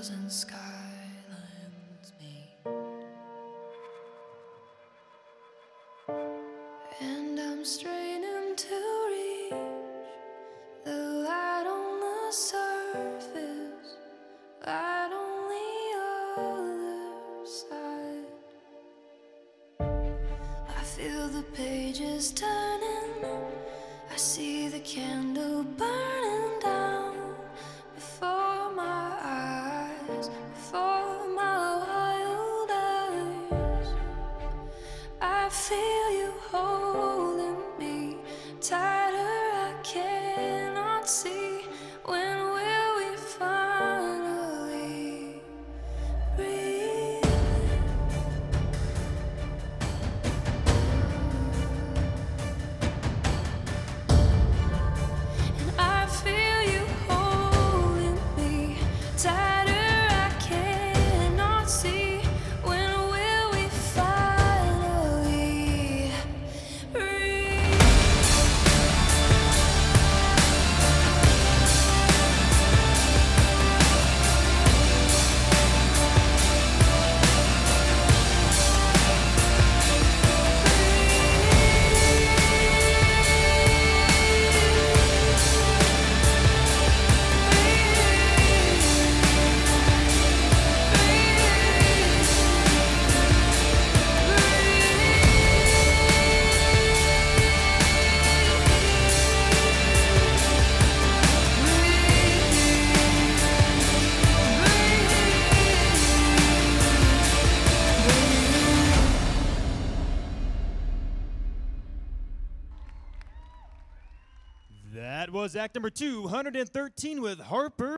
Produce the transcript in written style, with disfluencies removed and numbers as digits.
thousand skylines meet, and I'm straining to reach the light on the surface, light on the other side. I feel the pages turning, I see the candle burning down before my eyes, before my wild eyes. I feel you holding me tighter, I cannot see. When will we finally breathe? And I feel you holding me tighter, I cannot see. When will we finally breathe? That was act number 213 with Harper